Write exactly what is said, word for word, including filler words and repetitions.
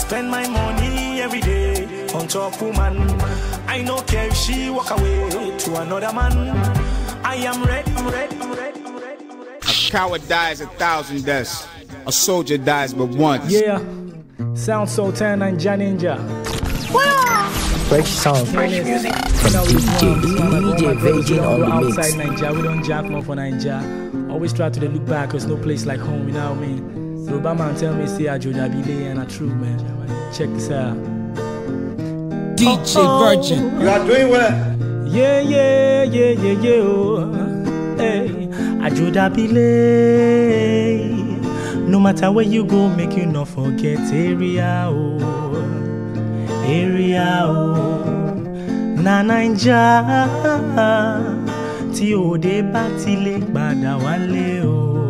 spend my money every day on top woman. I no care if she walk away to another man. I am ready, I'm ready, I'm ready, I'm ready. A coward dies a thousand deaths. A soldier dies but once. Yeah, Sound Sultan and Janinja. Fresh sound, fresh music from D J, D J Virgin on the mix. Outside Nigeria, we don't jack more for Nigeria. Always try to look back, cause no place like home, you know what I mean? So Obama tell me, say I Joda Bile and a true man. Check this out. D J oh, Virgin. You are doing well. Yeah, yeah, yeah, yeah, yeah. Oh. Hey, I Joda Bile. No matter where you go, make you not forget area. Oh. Area o na Naija tí òde bá ti lè padà wálé o.